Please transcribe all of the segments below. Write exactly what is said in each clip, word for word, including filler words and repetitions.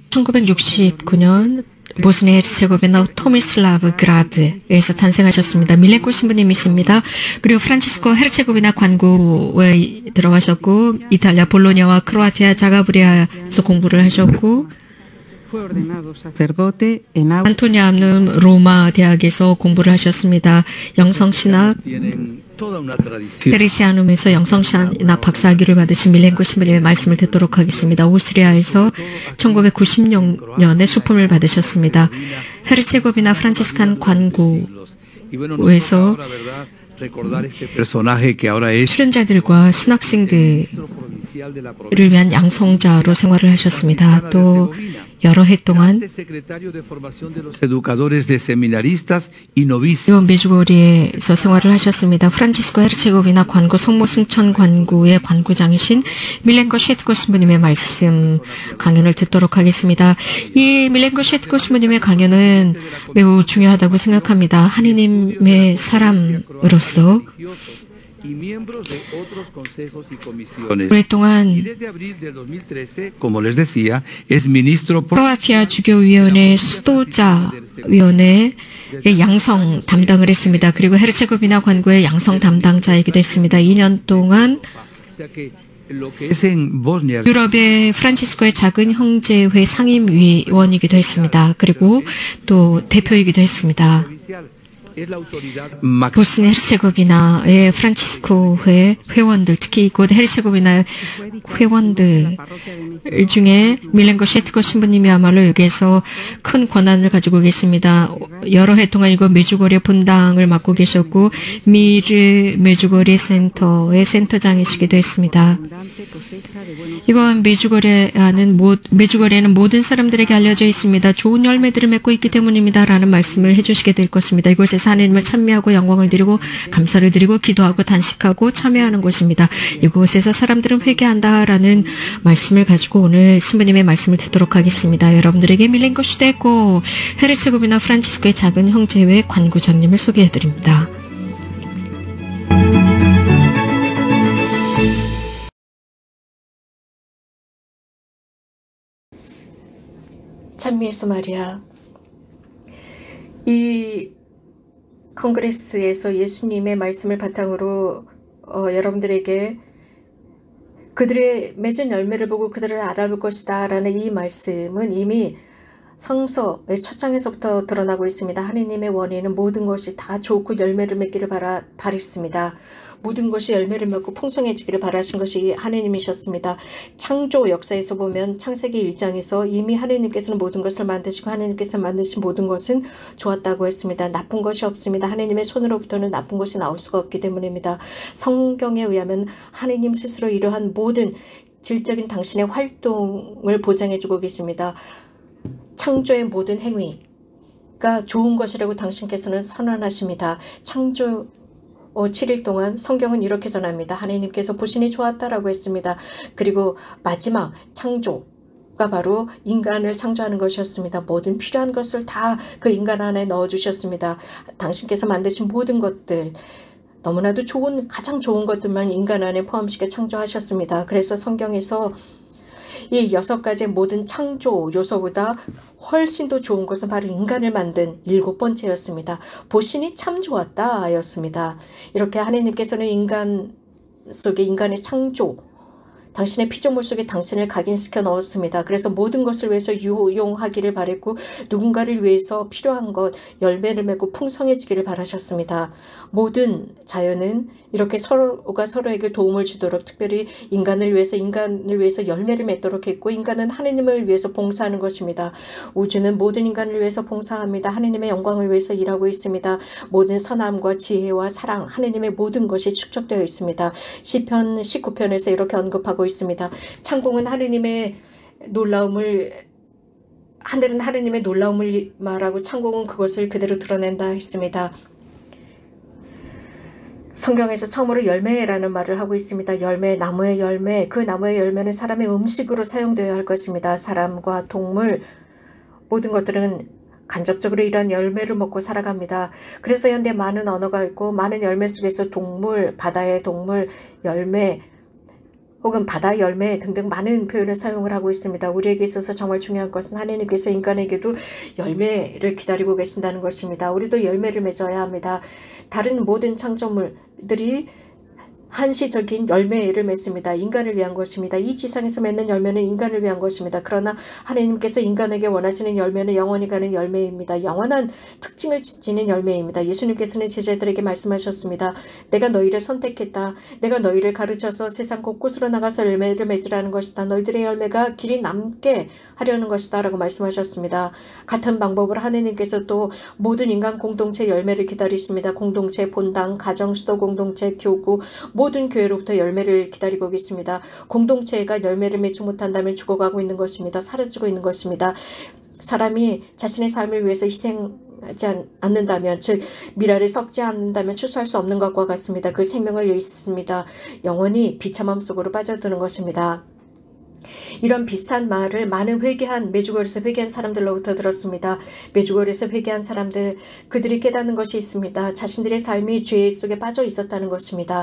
천구백육십구 년 보스니아 헤르체고비나 토미슬라브그라드에서 탄생하셨습니다. 밀렌코 신부님이십니다. 그리고 프란치스코 헤르체고비나 관고에 들어가셨고 이탈리아 볼로냐와 크로아티아 자가브리아에서 공부를 하셨고 안토니아누 로마 대학에서 공부를 하셨습니다. 영성신학 페리시아눔에서 영성신학 박사학위를 받으신 밀렌코 신부님의 말씀을 듣도록 하겠습니다. 오스트리아에서 천구백구십 년에 수품을 받으셨습니다. 헤르체고비나 프란치스칸 관고에서 수련자들과 신학생들을 위한 양성자로 생활을 하셨습니다. 또 여러 해 동안 이번 메주고리에서 생활을 하셨습니다. 프란치스코 헤르체고비나 관고 성모 승천 관구의 관구장이신 밀렌코 셰트코 신부님의 말씀 강연을 듣도록 하겠습니다. 이 밀렌코 셰트코 신부님의 강연은 매우 중요하다고 생각합니다. 하느님의 사람으로서 오랫동안 크로아티아 주교위원회 수도자위원회의 양성 담당을 했습니다. 그리고 헤르체고비나 관고의 양성 담당자이기도 했습니다. 이 년 동안 유럽의 프란치스코의 작은 형제회 상임위원이기도 했습니다. 그리고 또 대표이기도 했습니다. 보스니아 헤르체고비나의 프란치스코회 회원들, 특히 곧 헤르체고비나 회원들 중에 밀렌코 셰트코 신부님이야말로 여기에서 큰 권한을 가지고 계십니다. 여러 해 동안 이거 메주고리 분당을 맡고 계셨고 미르 메주고리 센터의 센터장이시기도 했습니다. 이번 메주고리에는 메주고리에는 모든 사람들에게 알려져 있습니다. 좋은 열매들을 맺고 있기 때문입니다. 라는 말씀을 해주시게 될 것입니다. 이곳에서 하나님을 찬미하고 영광을 드리고 감사를 드리고 기도하고 단식하고 참여하는 곳입니다. 이곳에서 사람들은 회개한다라는 말씀을 가지고 오늘 신부님의 말씀을 듣도록 하겠습니다. 여러분들에게 밀렌코 슈데코 헤르체고비나 프란치스코의 작은 형제회 관구장님을 소개해드립니다. 찬미의 소마리아, 이 컨그레스에서 예수님의 말씀을 바탕으로 어, 여러분들에게 그들의 맺은 열매를 보고 그들을 알아볼 것이다 라는 이 말씀은 이미 성서의 첫 장에서부터 드러나고 있습니다. 하느님의 원인은 모든 것이 다 좋고 열매를 맺기를 바라, 바랬습니다. 모든 것이 열매를 맺고 풍성해지기를 바라신 것이 하느님이셨습니다. 창조 역사에서 보면 창세기 일 장에서 이미 하느님께서는 모든 것을 만드시고 하느님께서 만드신 모든 것은 좋았다고 했습니다. 나쁜 것이 없습니다. 하느님의 손으로부터는 나쁜 것이 나올 수가 없기 때문입니다. 성경에 의하면 하느님 스스로 이러한 모든 질적인 당신의 활동을 보장해주고 계십니다. 창조의 모든 행위가 좋은 것이라고 당신께서는 선언하십니다. 창조 칠 일 동안 성경은 이렇게 전합니다. 하나님께서 보시니 좋았다라고 했습니다. 그리고 마지막 창조가 바로 인간을 창조하는 것이었습니다. 모든 필요한 것을 다 그 인간 안에 넣어주셨습니다. 당신께서 만드신 모든 것들, 너무나도 좋은, 가장 좋은 것들만 인간 안에 포함시켜 창조하셨습니다. 그래서 성경에서 이 여섯 가지의 모든 창조 요소보다 훨씬 더 좋은 것은 바로 인간을 만든 일곱 번째였습니다. 보시니 참 좋았다 였습니다. 이렇게 하나님께서는 인간 속에 인간의 창조, 당신의 피조물 속에 당신을 각인시켜 넣었습니다. 그래서 모든 것을 위해서 유용하기를 바랬고 누군가를 위해서 필요한 것, 열매를 맺고 풍성해지기를 바라셨습니다. 모든 자연은 이렇게 서로가 서로에게 도움을 주도록, 특별히 인간을 위해서 인간을 위해서 열매를 맺도록 했고, 인간은 하느님을 위해서 봉사하는 것입니다. 우주는 모든 인간을 위해서 봉사합니다. 하느님의 영광을 위해서 일하고 있습니다. 모든 선함과 지혜와 사랑, 하느님의 모든 것이 축적되어 있습니다. 시편 십구 편에서 이렇게 언급하고 있습니다. 창공은 하느님의 놀라움을, 하늘은 하느님의 놀라움을 말하고 창공은 그것을 그대로 드러낸다 했습니다. 성경에서 처음으로 열매라는 말을 하고 있습니다. 열매, 나무의 열매, 그 나무의 열매는 사람의 음식으로 사용되어야 할 것입니다. 사람과 동물, 모든 것들은 간접적으로 이런 열매를 먹고 살아갑니다. 그래서 현대 많은 언어가 있고 많은 열매 속에서 동물, 바다의 동물, 열매, 혹은 바다 열매 등등 많은 표현을 사용을 하고 있습니다. 우리에게 있어서 정말 중요한 것은 하나님께서 인간에게도 열매를 기다리고 계신다는 것입니다. 우리도 열매를 맺어야 합니다. 다른 모든 창조물들이 한시적인 열매를 맺습니다. 인간을 위한 것입니다. 이 지상에서 맺는 열매는 인간을 위한 것입니다. 그러나 하나님께서 인간에게 원하시는 열매는 영원히 가는 열매입니다. 영원한 특징을 지닌 열매입니다. 예수님께서는 제자들에게 말씀하셨습니다. 내가 너희를 선택했다. 내가 너희를 가르쳐서 세상 곳곳으로 나가서 열매를 맺으라는 것이다. 너희들의 열매가 길이 남게 하려는 것이다 라고 말씀하셨습니다. 같은 방법으로 하나님께서 또 모든 인간 공동체 열매를 기다리십니다. 공동체, 본당, 가정, 수도 공동체, 교구, 모든 교회로부터 열매를 기다리고 계십니다. 공동체가 열매를 맺지 못한다면 죽어가고 있는 것입니다. 사라지고 있는 것입니다. 사람이 자신의 삶을 위해서 희생하지 않는다면, 즉 미라를 썩지 않는다면 추수할 수 없는 것과 같습니다. 그 생명을 잃습니다. 영원히 비참함 속으로 빠져드는 것입니다. 이런 비슷한 말을 많은 회개한, 메주거리에서 회개한 사람들로부터 들었습니다. 메주거리에서 회개한 사람들, 그들이 깨닫는 것이 있습니다. 자신들의 삶이 죄 속에 빠져 있었다는 것입니다.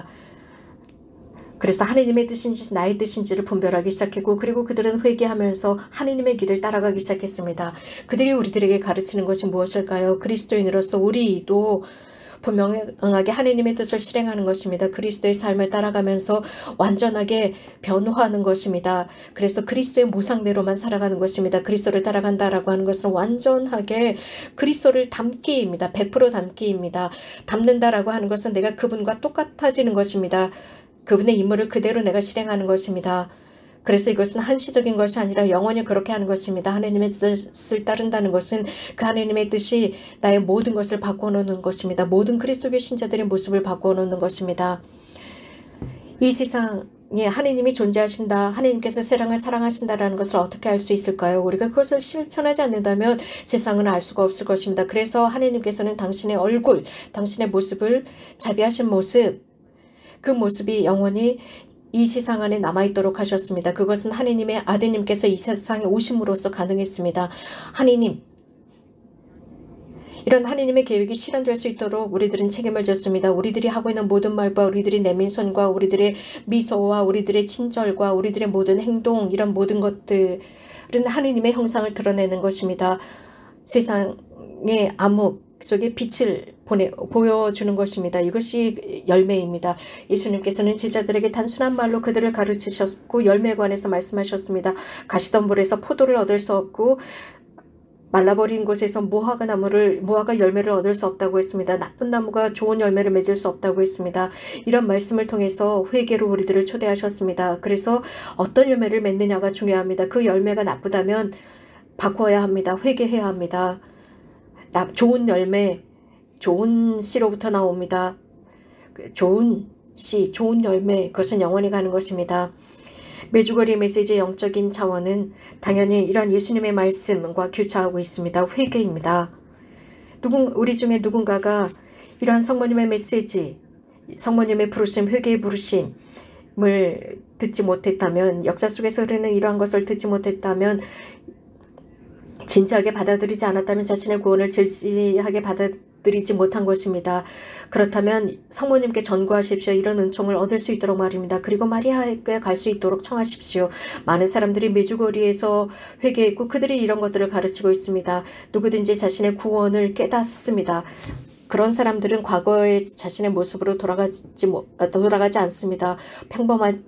그래서 하나님의 뜻인지 나의 뜻인지를 분별하기 시작했고, 그리고 그들은 회개하면서 하나님의 길을 따라가기 시작했습니다. 그들이 우리들에게 가르치는 것이 무엇일까요? 그리스도인으로서 우리도 분명하게 하나님의 뜻을 실행하는 것입니다. 그리스도의 삶을 따라가면서 완전하게 변화하는 것입니다. 그래서 그리스도의 모상대로만 살아가는 것입니다. 그리스도를 따라간다라고 하는 것은 완전하게 그리스도를 닮기입니다. 백 퍼센트 닮기입니다. 닮는다라고 하는 것은 내가 그분과 똑같아지는 것입니다. 그분의 임무를 그대로 내가 실행하는 것입니다. 그래서 이것은 한시적인 것이 아니라 영원히 그렇게 하는 것입니다. 하나님의 뜻을 따른다는 것은 그 하나님의 뜻이 나의 모든 것을 바꿔놓는 것입니다. 모든 그리스도교 신자들의 모습을 바꿔놓는 것입니다. 이 세상에 하나님이 존재하신다, 하나님께서 세상을 사랑하신다라는 것을 어떻게 알 수 있을까요? 우리가 그것을 실천하지 않는다면 세상은 알 수가 없을 것입니다. 그래서 하나님께서는 당신의 얼굴, 당신의 모습을, 자비하신 모습, 그 모습이 영원히 이 세상 안에 남아있도록 하셨습니다. 그것은 하나님의 아드님께서 이 세상에 오심으로써 가능했습니다. 하나님, 이런 하나님의 계획이 실현될 수 있도록 우리들은 책임을 졌습니다. 우리들이 하고 있는 모든 말과 우리들이 내민 손과 우리들의 미소와 우리들의 친절과 우리들의 모든 행동, 이런 모든 것들은 하나님의 형상을 드러내는 것입니다. 세상의 암흑 속에 빛을 보내, 보여주는 것입니다. 이것이 열매입니다. 예수님께서는 제자들에게 단순한 말로 그들을 가르치셨고 열매에 관해서 말씀하셨습니다. 가시던 물에서 포도를 얻을 수 없고 말라버린 곳에서 무화과 나무를 무화과 열매를 얻을 수 없다고 했습니다. 나쁜 나무가 좋은 열매를 맺을 수 없다고 했습니다. 이런 말씀을 통해서 회개로 우리들을 초대하셨습니다. 그래서 어떤 열매를 맺느냐가 중요합니다. 그 열매가 나쁘다면 바꿔야 합니다. 회개해야 합니다. 나, 좋은 열매, 좋은 씨로부터 나옵니다. 좋은 씨, 좋은 열매, 그것은 영원히 가는 것입니다. 메주거리 메시지의 영적인 차원은 당연히 이런 예수님의 말씀과 교차하고 있습니다. 회개입니다. 누군, 우리 중에 누군가가 이러한 성모님의 메시지, 성모님의 부르심, 회개의 부르심을 듣지 못했다면, 역사 속에서 흐르는 이러한 것을 듣지 못했다면, 진지하게 받아들이지 않았다면 자신의 구원을 진지하게 받아들이지 못한 것입니다. 그렇다면 성모님께 전구하십시오. 이런 은총을 얻을 수 있도록 말입니다. 그리고 마리아에게 갈 수 있도록 청하십시오. 많은 사람들이 메주거리에서 회개했고 그들이 이런 것들을 가르치고 있습니다. 누구든지 자신의 구원을 깨닫습니다. 그런 사람들은 과거의 자신의 모습으로 돌아가지, 돌아가지 않습니다. 평범한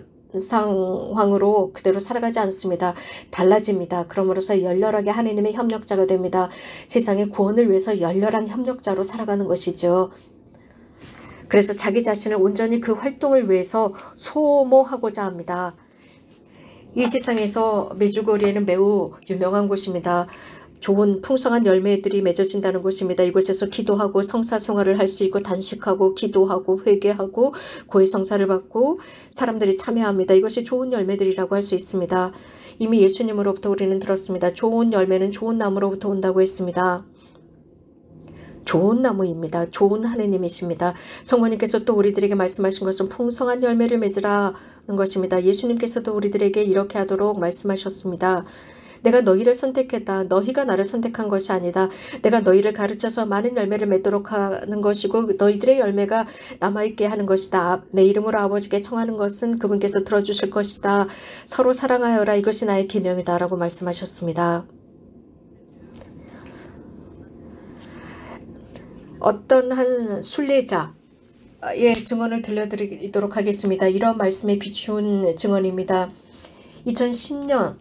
상황으로 그대로 살아가지 않습니다. 달라집니다. 그러므로서 열렬하게 하나님의 협력자가 됩니다. 세상의 구원을 위해서 열렬한 협력자로 살아가는 것이죠. 그래서 자기 자신을 온전히 그 활동을 위해서 소모하고자 합니다. 이 세상에서 메주거리에는 매우 유명한 곳입니다. 좋은 풍성한 열매들이 맺어진다는 곳입니다. 이곳에서 기도하고 성사생활을 할 수 있고 단식하고 기도하고 회개하고 고해성사를 받고 사람들이 참여합니다. 이것이 좋은 열매들이라고 할 수 있습니다. 이미 예수님으로부터 우리는 들었습니다. 좋은 열매는 좋은 나무로부터 온다고 했습니다. 좋은 나무입니다. 좋은 하느님이십니다. 성모님께서 또 우리들에게 말씀하신 것은 풍성한 열매를 맺으라는 것입니다. 예수님께서도 우리들에게 이렇게 하도록 말씀하셨습니다. 내가 너희를 선택했다. 너희가 나를 선택한 것이 아니다. 내가 너희를 가르쳐서 많은 열매를 맺도록 하는 것이고 너희들의 열매가 남아있게 하는 것이다. 내 이름으로 아버지께 청하는 것은 그분께서 들어주실 것이다. 서로 사랑하여라. 이것이 나의 계명이다. 라고 말씀하셨습니다. 어떤 한 순례자의 증언을 들려드리도록 하겠습니다. 이런 말씀에 비추은 증언입니다. 이천십 년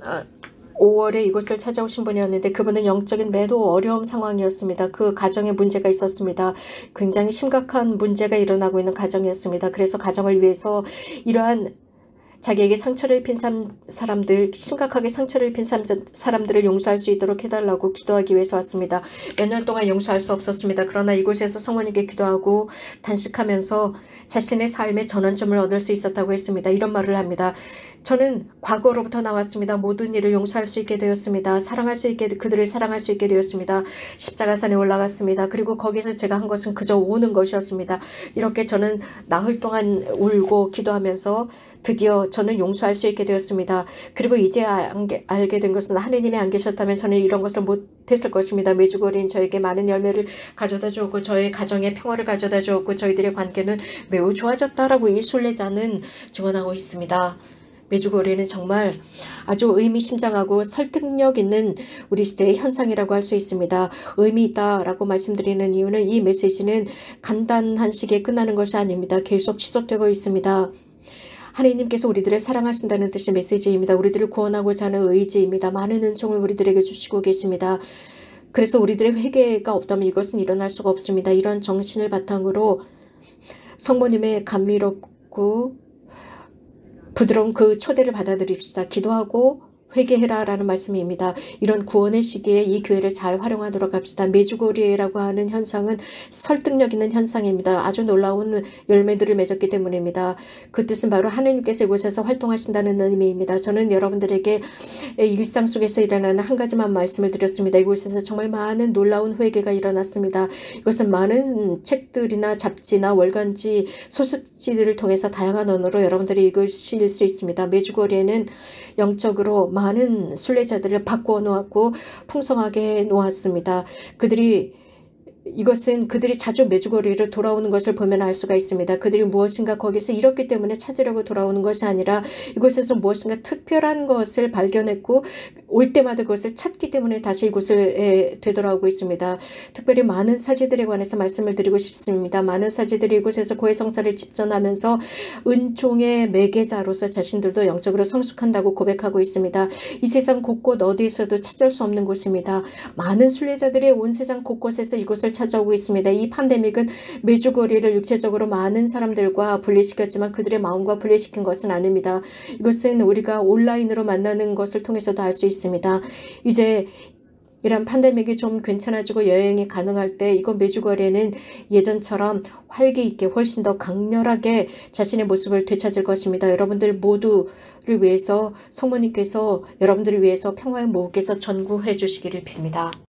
오월에 이곳을 찾아오신 분이었는데 그분은 영적인 매우 어려운 상황이었습니다. 그 가정에 문제가 있었습니다. 굉장히 심각한 문제가 일어나고 있는 가정이었습니다. 그래서 가정을 위해서 이러한 자기에게 상처를 입힌 사람들, 심각하게 상처를 입힌 사람들을 용서할 수 있도록 해달라고 기도하기 위해서 왔습니다. 몇 년 동안 용서할 수 없었습니다. 그러나 이곳에서 성모님께 기도하고 단식하면서 자신의 삶의 전환점을 얻을 수 있었다고 했습니다. 이런 말을 합니다. 저는 과거로부터 나왔습니다. 모든 일을 용서할 수 있게 되었습니다. 사랑할 수 있게, 그들을 사랑할 수 있게 되었습니다. 십자가산에 올라갔습니다. 그리고 거기서 제가 한 것은 그저 우는 것이었습니다. 이렇게 저는 나흘 동안 울고 기도하면서 드디어 저는 용서할 수 있게 되었습니다. 그리고 이제 알게 된 것은 하느님이 안 계셨다면 저는 이런 것을 못했을 것입니다. 메주거리는 저에게 많은 열매를 가져다 주었고 저의 가정에 평화를 가져다 주었고 저희들의 관계는 매우 좋아졌다라고 이 순례자는 증언하고 있습니다. 메주거리는 정말 아주 의미심장하고 설득력 있는 우리 시대의 현상이라고 할 수 있습니다. 의미 있다라고 말씀드리는 이유는 이 메시지는 간단한 시기에 끝나는 것이 아닙니다. 계속 지속되고 있습니다. 하나님께서 우리들을 사랑하신다는 뜻의 메시지입니다. 우리들을 구원하고자 하는 의지입니다. 많은 은총을 우리들에게 주시고 계십니다. 그래서 우리들의 회개가 없다면 이것은 일어날 수가 없습니다. 이런 정신을 바탕으로 성모님의 감미롭고 부드러운 그 초대를 받아들입시다. 기도하고 회개해라 라는 말씀입니다. 이런 구원의 시기에 이 교회를 잘 활용하도록 합시다. 메주거리라고 하는 현상은 설득력 있는 현상입니다. 아주 놀라운 열매들을 맺었기 때문입니다. 그 뜻은 바로 하나님께서 이곳에서 활동하신다는 의미입니다. 저는 여러분들에게 일상 속에서 일어나는 한 가지만 말씀을 드렸습니다. 이곳에서 정말 많은 놀라운 회개가 일어났습니다. 이것은 많은 책들이나 잡지나 월간지, 소식지들을 통해서 다양한 언어로 여러분들이 읽으실 수 있습니다. 메주거리에는 영적으로 많은 순례자들을 바꾸어 놓았고 풍성하게 해 놓았습니다. 그들이 이것은 그들이 자주 메주거리로 돌아오는 것을 보면 알 수가 있습니다. 그들이 무엇인가 거기서 잃었기 때문에 찾으려고 돌아오는 것이 아니라 이곳에서 무엇인가 특별한 것을 발견했고 올 때마다 그것을 찾기 때문에 다시 이곳을 되돌아오고 있습니다. 특별히 많은 사제들에 관해서 말씀을 드리고 싶습니다. 많은 사제들이 이곳에서 고해성사를 집전하면서 은총의 매개자로서 자신들도 영적으로 성숙한다고 고백하고 있습니다. 이 세상 곳곳 어디에서도 찾을 수 없는 곳입니다. 많은 순례자들이 온 세상 곳곳에서 이곳을 찾아오고 있습니다. 이 팬데믹은 메주거리를 육체적으로 많은 사람들과 분리시켰지만 그들의 마음과 분리시킨 것은 아닙니다. 이것은 우리가 온라인으로 만나는 것을 통해서도 알 수 있습니다. 이제 이런 팬데믹이 좀 괜찮아지고 여행이 가능할 때 이건 메주거리는 예전처럼 활기 있게 훨씬 더 강렬하게 자신의 모습을 되찾을 것입니다. 여러분들 모두를 위해서 성모님께서 여러분들을 위해서 평화의 무후께서 전구해 주시기를 빕니다.